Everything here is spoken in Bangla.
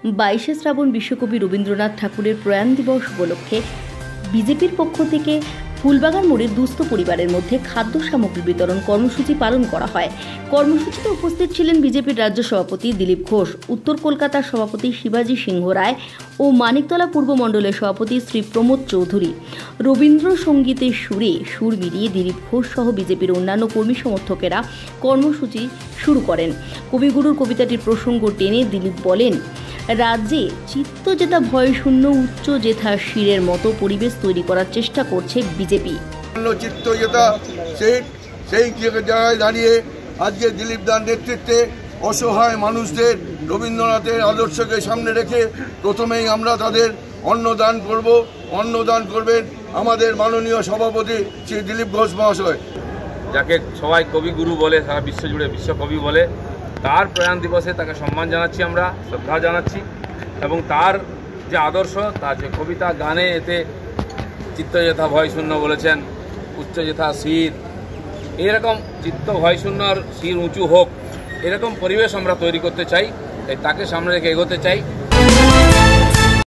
22শে শ্রাবণ বিশ্বকবি রবীন্দ্রনাথ ঠাকুরের প্রয়াণ দিবস উপলক্ষে বিজেপির পক্ষ থেকে ফুলবাগান মোড়ের দুস্থ পরিবারের মধ্যে খাদ্য সামগ্রী বিতরণ কর্মসূচি পালন করা হয়। কর্মসূচিতে উপস্থিত ছিলেন বিজেপির রাজ্য সভাপতি দিলীপ ঘোষ, উত্তর কলকাতার সভাপতি শিবাজি সিংহ রায় ও মানিকতলা পূর্ব মণ্ডলের সভাপতি শ্রী প্রমোদ চৌধুরী। রবীন্দ্রসঙ্গীতের সুরে সুর মিলিয়ে দিলীপ ঘোষ সহ বিজেপির অন্যান্য কর্মী সমর্থকেরা কর্মসূচি শুরু করেন। কবিগুরুর কবিতাটির প্রসঙ্গ টেনে দিলীপ বলেন, রাজ্যে চিত্ত জেতা ভয়শূন্য উচ্চ জেথা শিরের মতো পরিবেশ তৈরি করার চেষ্টা করছে বিজেপি। চিত্ত জেতা সেই জায়গায় দাঁড়িয়ে আজকে দিলীপ দার নেতৃত্বে অসহায় মানুষদের রবীন্দ্রনাথের আদর্শকে সামনে রেখে প্রথমেই আমরা তাদের অন্নদান করব। অন্নদান করবেন আমাদের মাননীয় সভাপতি শ্রী দিলীপ ঘোষ মহাশয়, যাকে সবাই কবিগুরু বলে, সারা বিশ্ব জুড়ে বিশ্বকবি বলে। তার প্রয়াণ দিবসে তাকে সম্মান জানাচ্ছি, আমরা শ্রদ্ধা জানাচ্ছি এবং তার যে আদর্শ, তার যে কবিতা গানে এতে চিত্ত যেথা ভয়শূন্য বলেছেন, উচ্চ যেথা শির, এরকম চিত্ত ভয়শূন্যর শির উঁচু হোক, এরকম পরিবেশ আমরা তৈরি করতে চাই। তাই তাকে সামনে রেখে এগোতে চাই।